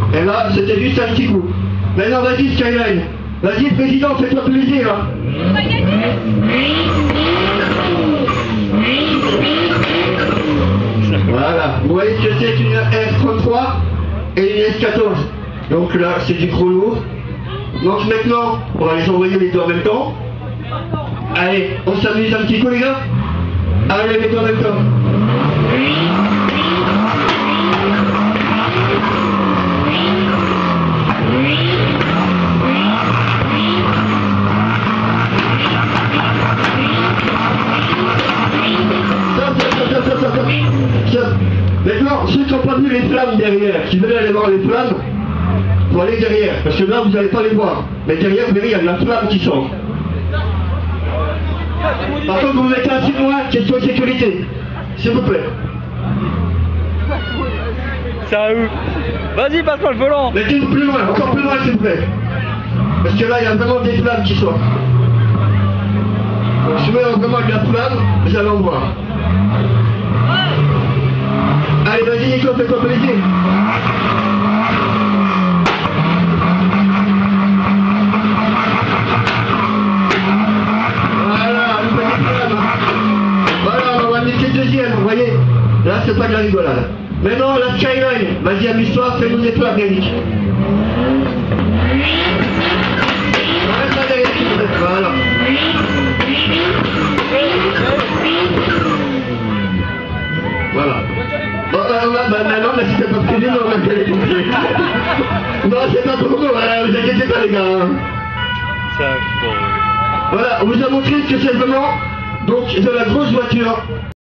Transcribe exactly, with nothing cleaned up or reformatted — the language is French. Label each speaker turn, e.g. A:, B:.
A: Et là, c'était juste un petit coup. Maintenant, vas-y, Skyline. Vas-y, président, fais-toi plaisir. Hein. Voilà. Vous voyez que c'est une F trente-trois et une S quatorze. Donc là, c'est du gros lourd. Donc maintenant, on va les envoyer les deux en même temps. Allez, on s'amuse un petit coup, les gars. Allez, les deux en même temps. Maintenant, ceux qui n'ont pas vu les flammes derrière, qui veulent aller voir les flammes, faut aller derrière, parce que là vous n'allez pas les voir. Mais derrière, vous verrez, il y a de la flamme qui sort. Par contre, vous vous mettez assez loin, question de sécurité. S'il vous plaît.
B: Ça où? Vas-y, passe-moi le volant.
A: Mettez-vous plus loin, encore plus loin, s'il vous plaît. Parce que là, il y a vraiment des flammes qui sortent. Donc, si vous voyez vraiment de la flamme, vous allez en voir. Allez, vas-y, Nico, fais-toi plaisir. Voilà, une petite flamme. Voilà, on va mettre le deuxième, vous voyez. Là, c'est pas de la rigolade. Maintenant, la Skyline. Vas-y, amuse-toi, fais-nous des flammes, Yannick. Voilà. Voilà. Bon, euh, bah, bah, non, mais c'était pas prévu, non, mais c'est les pompiers. Non, c'est pas pour nous, hein, vous inquiétez pas, les gars. Hein.
B: Ça,
A: voilà, on vous a montré ce que c'est vraiment, donc, de la grosse voiture.